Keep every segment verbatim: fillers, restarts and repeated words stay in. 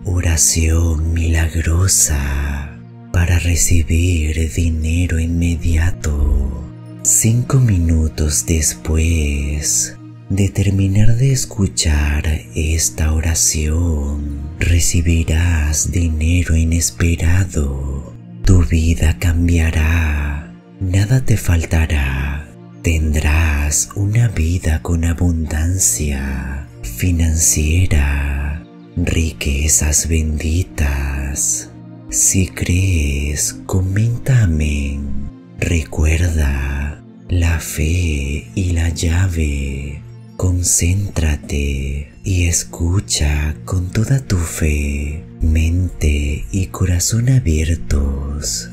Oración milagrosa para recibir dinero inmediato. Cinco minutos después de terminar de escuchar esta oración, recibirás dinero inesperado. Tu vida cambiará, nada te faltará. Tendrás una vida con abundancia financiera, riquezas benditas. Si crees, comenta amén. Recuerda, la fe y la llave. Concéntrate y escucha con toda tu fe, mente y corazón abiertos.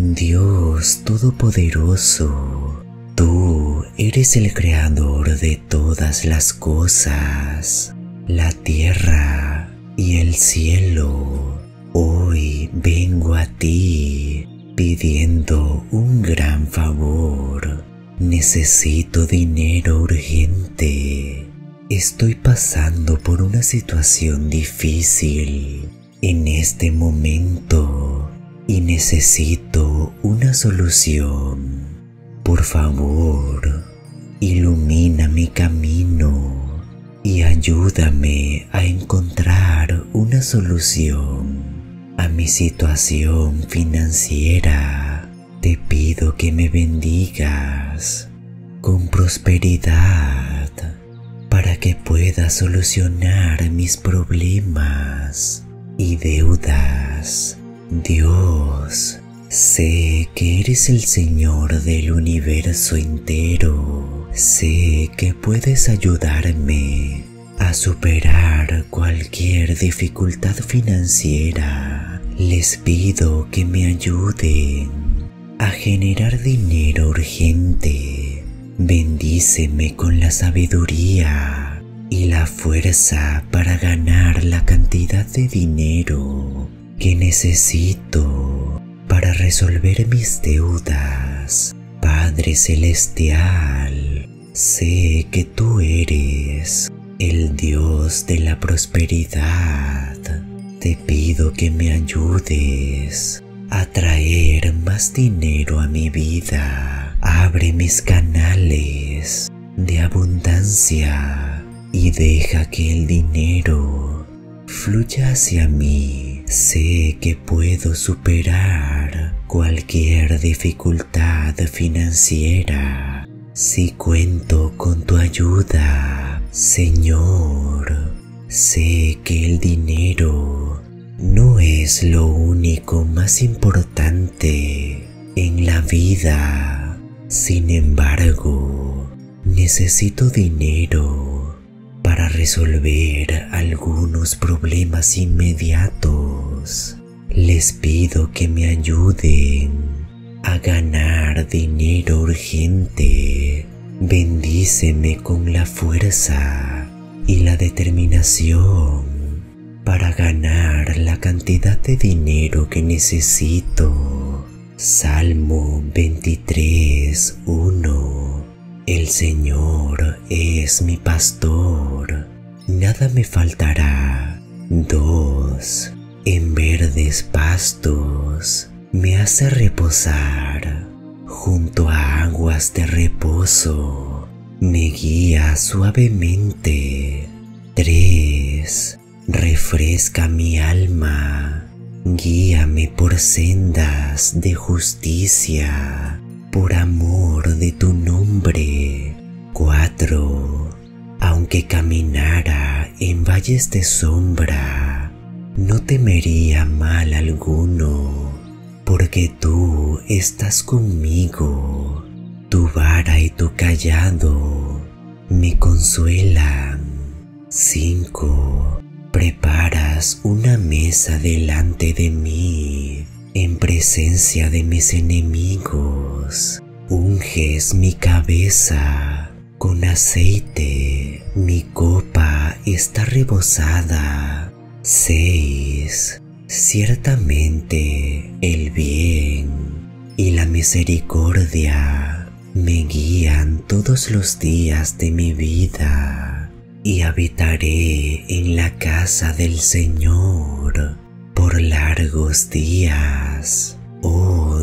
Dios Todopoderoso, tú eres el creador de todas las cosas, la tierra y el cielo. Hoy vengo a ti pidiendo un gran favor. Necesito dinero urgente. Estoy pasando por una situación difícil en este momento y necesito una solución. Por favor, ilumina mi camino y ayúdame a encontrar una solución a mi situación financiera. Te pido que me bendigas con prosperidad para que pueda solucionar mis problemas y deudas. Dios, sé que eres el Señor del universo entero. Sé que puedes ayudarme a superar cualquier dificultad financiera. Les pido que me ayuden a generar dinero urgente. Bendíceme con la sabiduría y la fuerza para ganar la cantidad de dinero que necesito para resolver mis deudas. Padre Celestial, sé que tú eres el Dios de la prosperidad. Te pido que me ayudes a traer más dinero a mi vida. Abre mis canales de abundancia y deja que el dinero fluya hacia mí. Sé que puedo superar cualquier dificultad financiera si cuento con tu ayuda, Señor. Sé que el dinero no es lo único más importante en la vida. Sin embargo, necesito dinero para resolver algunos problemas inmediatos. Les pido que me ayuden a ganar dinero urgente. Bendíceme con la fuerza y la determinación para ganar la cantidad de dinero que necesito. Salmo veintitrés, uno. El Señor es mi pastor, nada me faltará. dos. En verdes pastos me hace reposar, junto a aguas de reposo me guía suavemente. tres. Refresca mi alma, guíame por sendas de justicia, por amor de tu nombre. cuatro. Aunque caminara en valles de sombra, no temería mal alguno, porque tú estás conmigo. Tu vara y tu cayado me consuelan. cinco. Preparas una mesa delante de mí, en presencia de mis enemigos. Unges mi cabeza con aceite, mi copa está rebosada. seis. Ciertamente el bien y la misericordia me guían todos los días de mi vida. y habitaré en la casa del Señor por largos días. Oh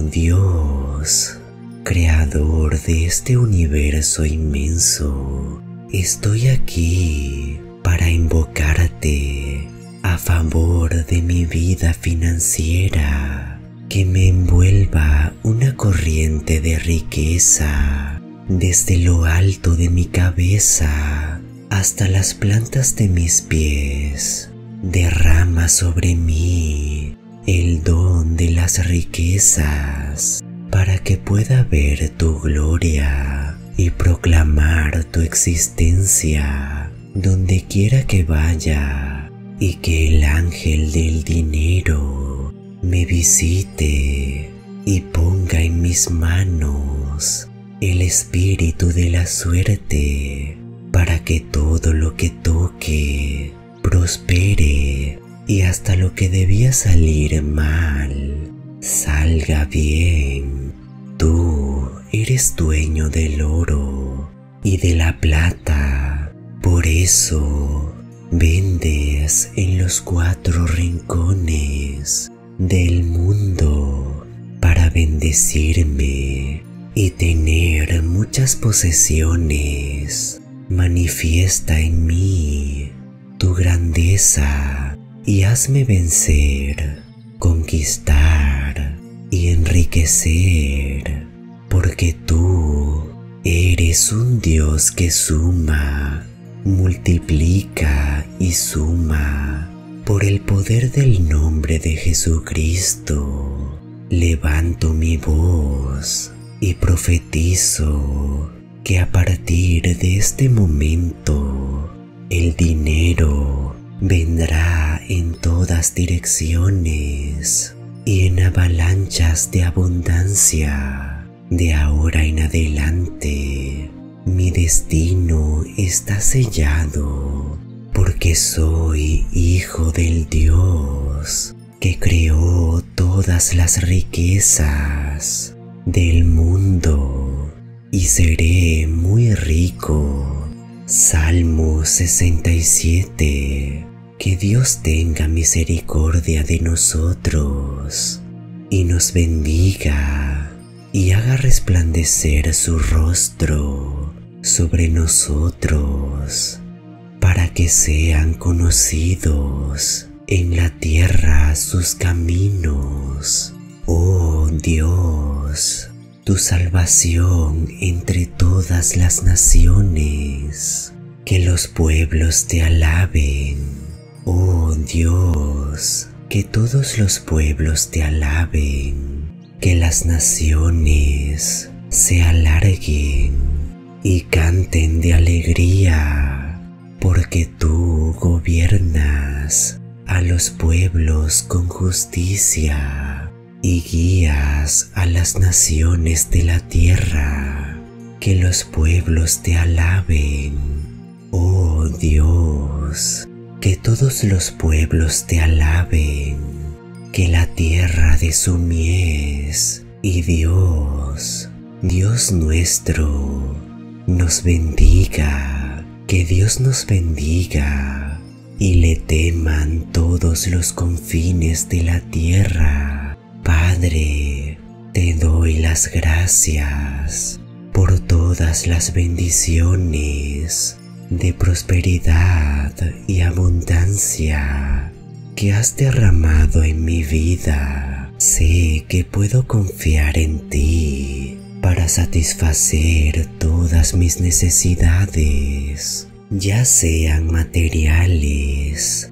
Dios, Creador de este universo inmenso, estoy aquí para invocarte a favor de mi vida financiera, que me envuelva una corriente de riqueza desde lo alto de mi cabeza hasta las plantas de mis pies. Derrama sobre mí el don de las riquezas para que pueda ver tu gloria y proclamar tu existencia donde quiera que vaya, y que el ángel del dinero me visite y ponga en mis manos el espíritu de la suerte para que todo lo que toque prospere y hasta lo que debía salir mal salga bien. Tú eres dueño del oro y de la plata, por eso vendes en los cuatro rincones del mundo para bendecirme y tener muchas posesiones. Manifiesta en mí tu grandeza y hazme vencer, conquistar y enriquecer, porque tú eres un Dios que suma, multiplica y suma. Por el poder del nombre de Jesucristo, levanto mi voz y profetizo que a partir de este momento el dinero vendrá en todas direcciones y en avalanchas de abundancia. De ahora en adelante, mi destino está sellado, porque soy hijo del Dios que creó todas las riquezas del mundo, y seré muy rico. Salmo sesenta y siete. Que Dios tenga misericordia de nosotros y nos bendiga y haga resplandecer su rostro sobre nosotros, para que sean conocidos en la tierra sus caminos. Oh Dios, tu salvación entre todas las naciones, que los pueblos te alaben. Oh Dios, que todos los pueblos te alaben, que las naciones se alarguen y canten de alegría, porque tú gobiernas a los pueblos con justicia y guías a las naciones de la tierra. Que los pueblos te alaben, oh Dios, que todos los pueblos te alaben, que la tierra de su mies y Dios, Dios nuestro, nos bendiga. Que Dios nos bendiga y le teman todos los confines de la tierra. Padre, te doy las gracias por todas las bendiciones de prosperidad y abundancia que has derramado en mi vida. Sé que puedo confiar en ti para satisfacer todas mis necesidades, ya sean materiales,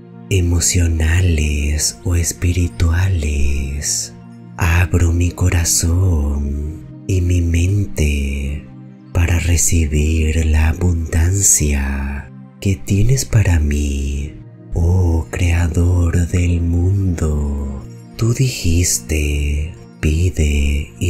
emocionales o espirituales. Abro mi corazón y mi mente para recibir la abundancia que tienes para mí, oh Creador del mundo. Tú dijiste, pide y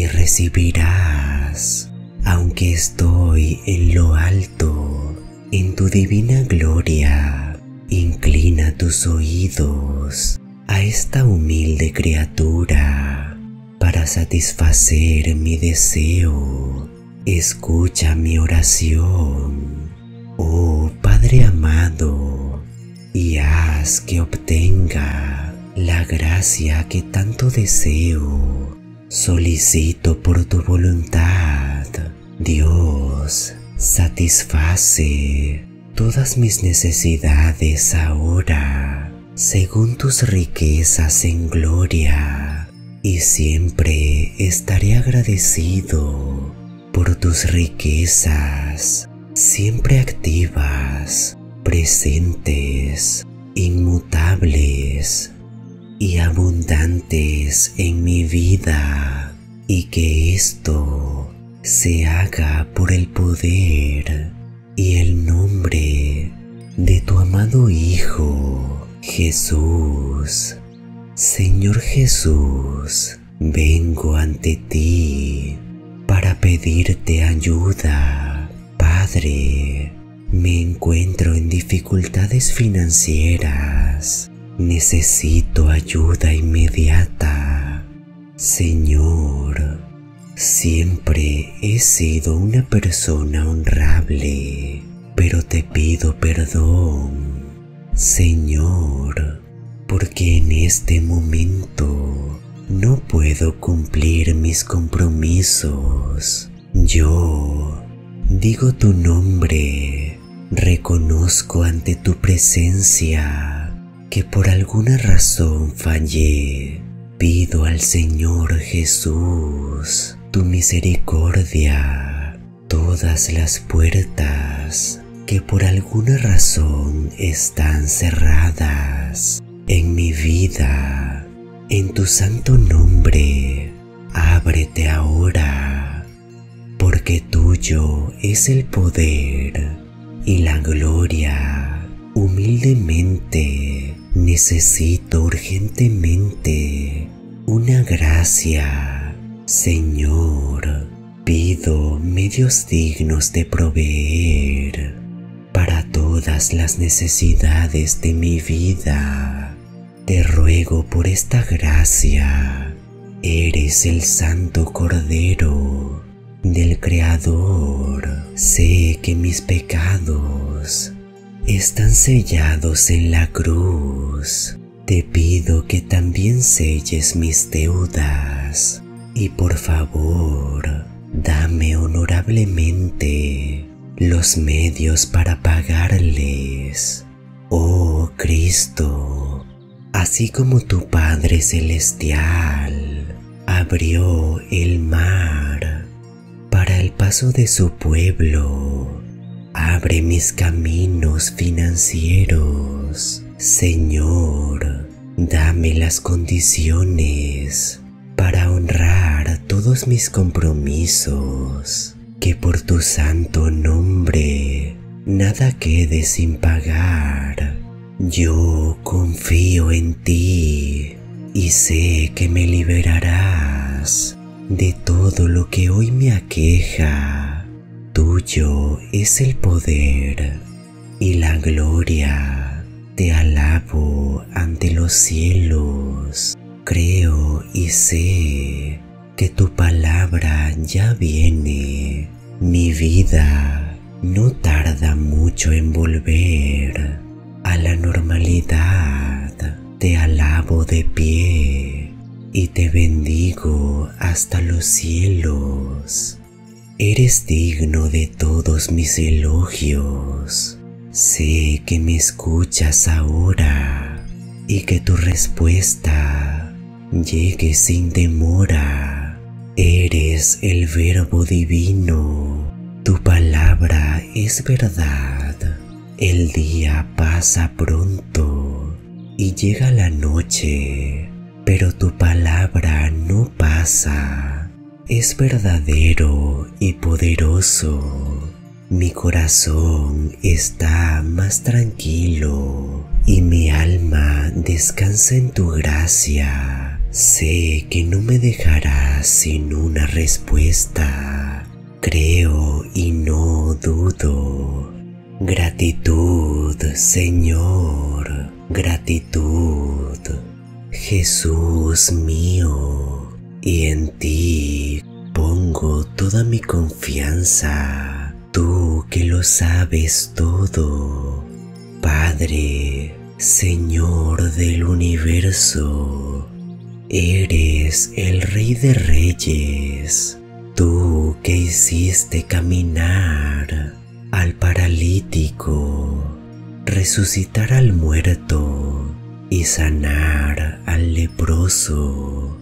recibirás. Aunque estoy en lo alto, en tu divina gloria, inclina tus oídos a esta humilde criatura para satisfacer mi deseo. Escucha mi oración, oh Padre Padre amado, y haz que obtenga la gracia que tanto deseo. Solicito por tu voluntad, Dios, satisface todas mis necesidades ahora, según tus riquezas en gloria, y siempre estaré agradecido por tus riquezas, siempre activas, presentes, inmutables y abundantes en mi vida, y que esto se haga por el poder y el nombre de tu amado Hijo, Jesús. Señor Jesús, vengo ante ti para pedirte ayuda. Padre, me encuentro en dificultades financieras. Necesito ayuda inmediata. Señor, siempre he sido una persona honrable, pero te pido perdón, Señor, porque en este momento no puedo cumplir mis compromisos. Yo digo tu nombre, reconozco ante tu presencia que por alguna razón fallé. Pido al Señor Jesús tu misericordia. Todas las puertas que por alguna razón están cerradas en mi vida, en tu santo nombre, ábrete ahora, porque tuyo es el poder y la gloria. Humildemente necesito urgentemente una gracia, Señor. Pido medios dignos de proveer para todas las necesidades de mi vida. Te ruego por esta gracia. Eres el Santo Cordero del Creador. Sé que mis pecados están sellados en la cruz. Te pido que también selles mis deudas y por favor, dame honorablemente los medios para pagarles. Oh Cristo, así como tu Padre Celestial abrió el mar para el paso de su pueblo, abre mis caminos financieros. Señor, dame las condiciones para honrar todos mis compromisos, que por tu santo nombre nada quede sin pagar. Yo confío en ti y sé que me liberarás de todo lo que hoy me aqueja. Tuyo es el poder y la gloria. Te alabo ante los cielos. Creo y sé que tu palabra ya viene. Mi vida no tarda mucho en volver a la normalidad. Te alabo de pie y te bendigo hasta los cielos. Eres digno de todos mis elogios. Sé que me escuchas ahora y que tu respuesta llegue sin demora. Eres el Verbo divino. Tu palabra es verdad. El día pasa pronto y llega la noche, pero tu palabra no pasa. Es verdadero y poderoso. Mi corazón está más tranquilo y mi alma descansa en tu gracia. Sé que no me dejarás sin una respuesta. Creo y no dudo. Gratitud, Señor, gratitud, Jesús mío, y en ti pongo toda mi confianza. tú que lo sabes todo, Padre, Señor del universo, eres el Rey de Reyes, tú que hiciste caminar al paralítico, resucitar al muerto y sanar al leproso.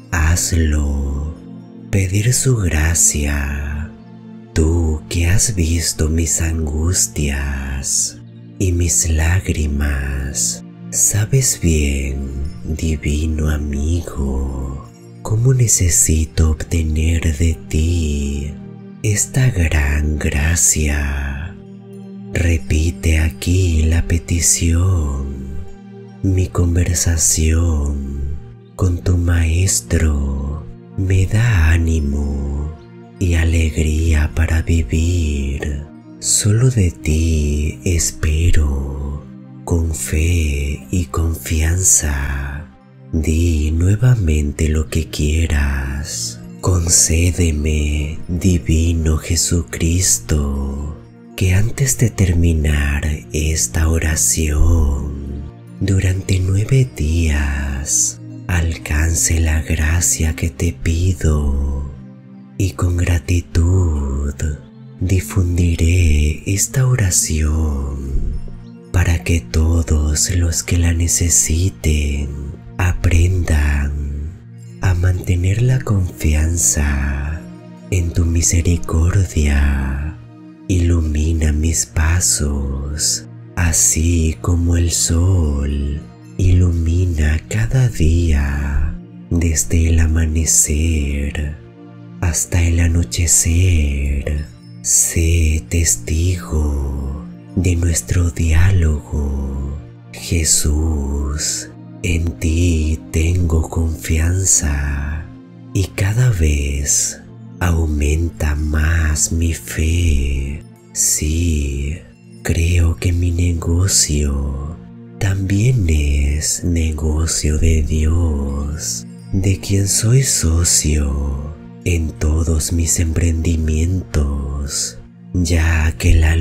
Hazlo, pedir su gracia, tú que has visto mis angustias y mis lágrimas, sabes bien, divino amigo, cómo necesito obtener de ti esta gran gracia. Repite aquí la petición. Mi conversación con tu Maestro me da ánimo y alegría para vivir. Solo de ti espero, con fe y confianza. Di nuevamente lo que quieras. Concédeme, divino Jesucristo, que antes de terminar esta oración, durante nueve días, alcance la gracia que te pido y con gratitud difundiré esta oración para que todos los que la necesiten aprendan a mantener la confianza en tu misericordia. Ilumina mis pasos, así como el sol ilumina cada día desde el amanecer hasta el anochecer. Sé testigo de nuestro diálogo. Jesús, en ti tengo confianza y cada vez aumenta más mi fe. Sí, creo que mi negocio también es negocio de Dios, de quien soy socio en todos mis emprendimientos, ya que la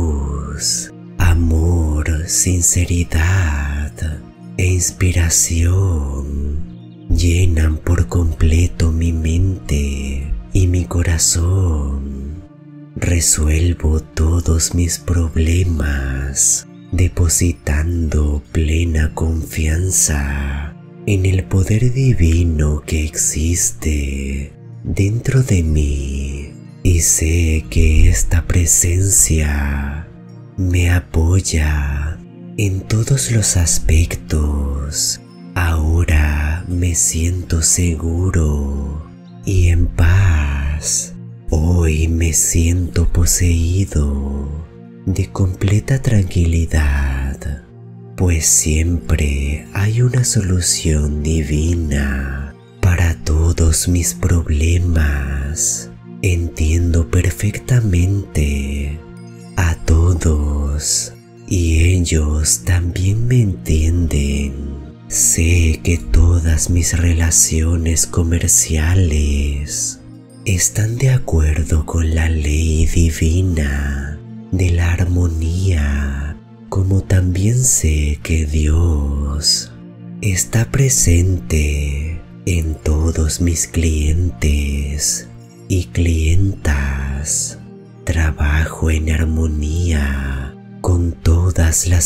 luz, amor, sinceridad e inspiración llenan por completo mi mente y mi corazón. Resuelvo todos mis problemas depositando plena confianza en el poder divino que existe dentro de mí, y sé que esta presencia me apoya en todos los aspectos. Ahora me siento seguro y en paz. Hoy me siento poseído de completa tranquilidad, pues siempre hay una solución divina para todos mis problemas. Entiendo perfectamente a todos y ellos también me entienden. Sé que todas mis relaciones comerciales están de acuerdo con la ley divina de la armonía, como también sé que Dios está presente en todos mis clientes y clientas. Trabajo en armonía con todas las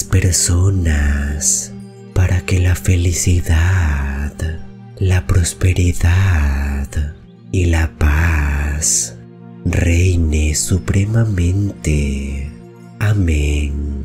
personas para que la felicidad, la prosperidad y la paz reine supremamente. Amén.